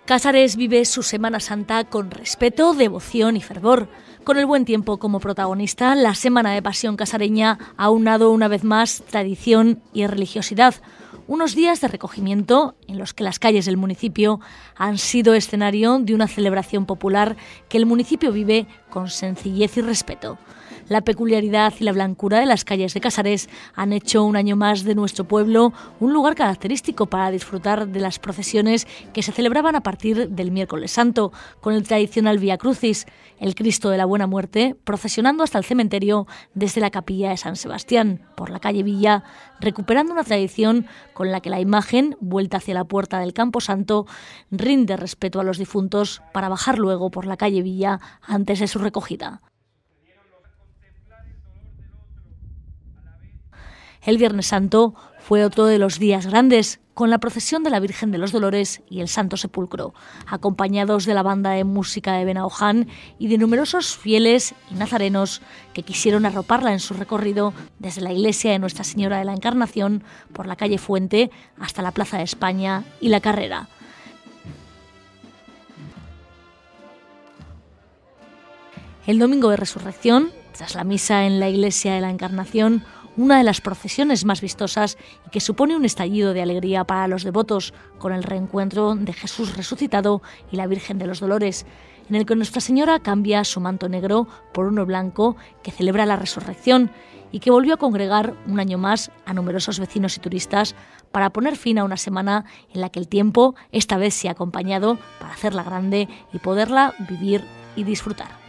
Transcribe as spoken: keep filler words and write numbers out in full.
Casares vive su Semana Santa con respeto, devoción y fervor. Con el buen tiempo como protagonista, la Semana de Pasión casareña ha aunado una vez más tradición y religiosidad. Unos días de recogimiento en los que las calles del municipio han sido escenario de una celebración popular que el municipio vive con sencillez y respeto. La peculiaridad y la blancura de las calles de Casares han hecho un año más de nuestro pueblo un lugar característico para disfrutar de las procesiones que se celebraban a partir del miércoles santo, con el tradicional Vía Crucis, el Cristo de la Buena Muerte, procesionando hasta el cementerio desde la capilla de San Sebastián, por la calle Villa, recuperando una tradición con la que la imagen, vuelta hacia la puerta del Campo Santo, rinde respeto a los difuntos para bajar luego por la calle Villa antes de su recogida. El Viernes Santo fue otro de los días grandes, con la procesión de la Virgen de los Dolores y el Santo Sepulcro, acompañados de la banda de música de Benaoján y de numerosos fieles y nazarenos que quisieron arroparla en su recorrido desde la iglesia de Nuestra Señora de la Encarnación por la calle Fuente hasta la Plaza de España y la Carrera. El domingo de Resurrección, tras la misa en la iglesia de la Encarnación, una de las procesiones más vistosas y que supone un estallido de alegría para los devotos, con el reencuentro de Jesús resucitado y la Virgen de los Dolores, en el que Nuestra Señora cambia su manto negro por uno blanco que celebra la resurrección y que volvió a congregar un año más a numerosos vecinos y turistas para poner fin a una semana en la que el tiempo esta vez se ha acompañado para hacerla grande y poderla vivir y disfrutar.